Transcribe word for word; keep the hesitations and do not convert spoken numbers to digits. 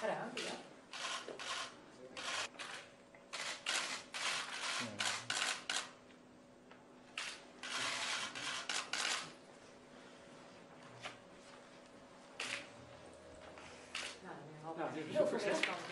gedaan, ja. Nou, Nou, dit is heel ook veel succes. welkom.